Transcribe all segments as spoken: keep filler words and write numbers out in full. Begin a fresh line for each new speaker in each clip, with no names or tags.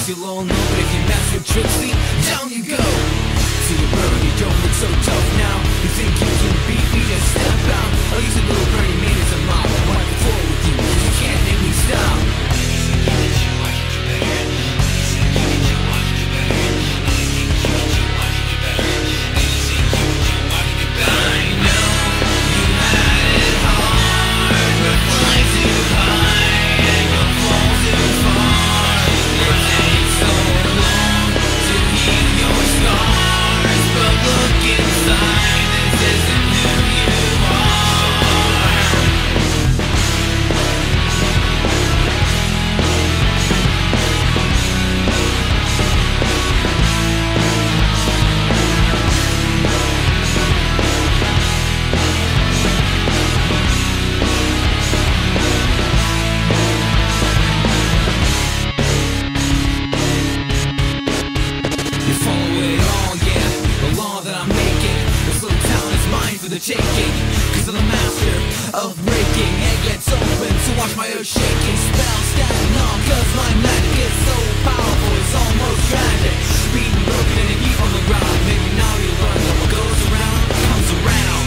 you'll all know, but if you mess with Trixie, down you go. See you burn, you don't look so tough now. You think you can beat me, just step out. I'll use a little burning man as a mob. I'll wipe the floor with you, you can't make me stop. The taking, cause I'm the master of breaking. Head gets open, so watch my earth shaking. Spells standing on, cause my magic is so powerful, it's almost tragic. Beaten, broken, and a heap on the ground. Maybe now you learn that what goes around, comes around.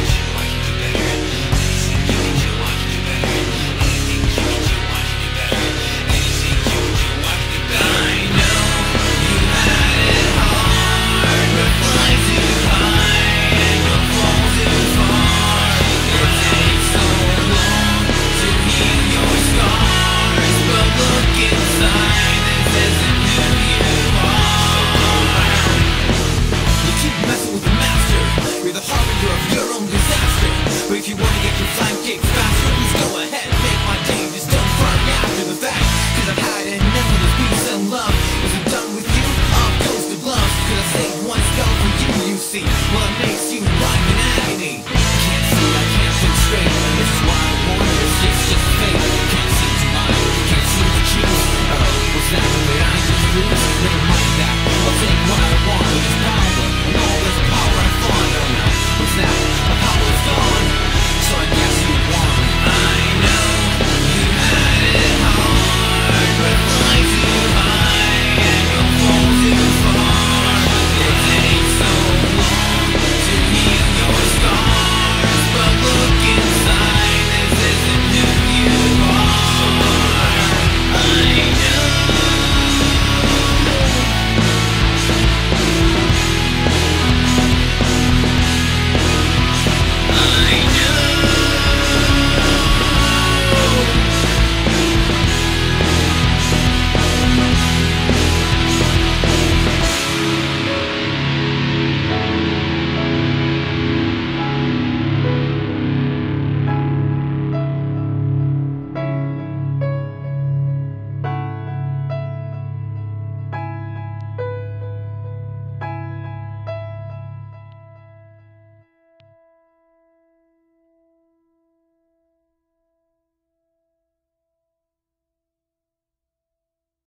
I know you had it hard, but fly too high and you'll fall too far. It takes so long to heal your scars, but look inside, this isn't who you are. You keep messing with the master, you're the harbinger of your own disaster. But if you want to get your flying kick faster, please go ahead, make my day, just don't cry after the fact. Cause I've had enough of this peace and love. Once I'm done with you, I'll ghost the gloves. Cause I saved one spell for you, you see. Well, it makes you blind in agony. Can't see, I can't think straight. This is why I warn you, it's just fate. Can't see tomorrow, can't see the truth. Oh, was that the way I just lose? Never mind that, I'll take what I want.